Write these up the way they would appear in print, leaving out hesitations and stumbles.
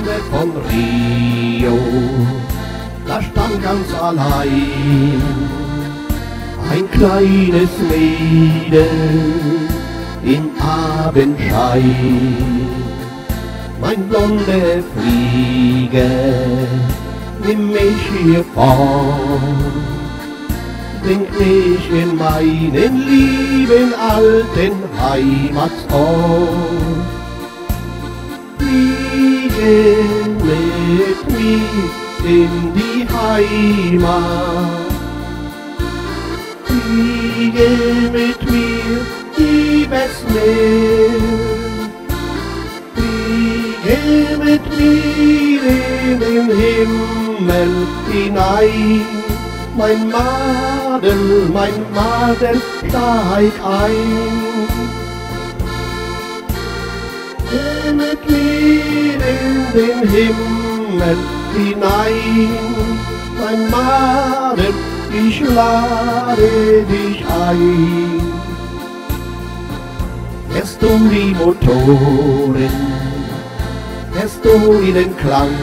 Strände von Rio, da stand ganz allein ein kleines Mädel im Abendschein. Mein blonder Flieger, nimm mich hier fort, bring mich in meinen lieben alten Heimatort. Fliege mit mir in die Heimat, fliege mit mir übers Meer, fliege mit mir in den Himmel hinein. Mein Madel, steig ein. Geh mit mir in den Himmel hinein. Mein Madel, ich lade dich ein. Hörst du die Motoren, hörst du den Klang?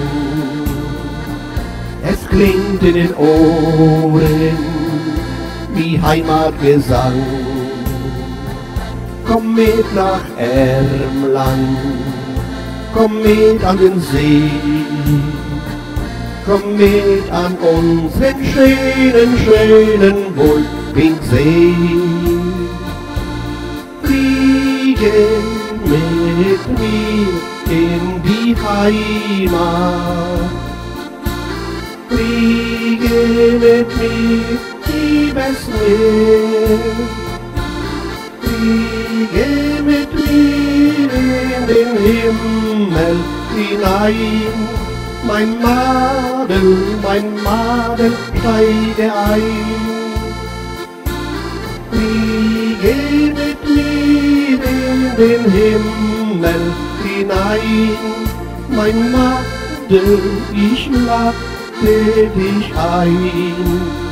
Es klingt in den Ohren wie Heimatgesang. Komm mit nach Ermland, komm mit an den See, komm mit an unseren schönen Wolfingsee. Fliege mit mir in die Heimat, fliege mit mir übers Meer, fliege mit mir in den Himmel hinein. Mein Madel, steige ein. Fliege mit mir in den Himmel hinein. Mein Madel, ich lade dich ein.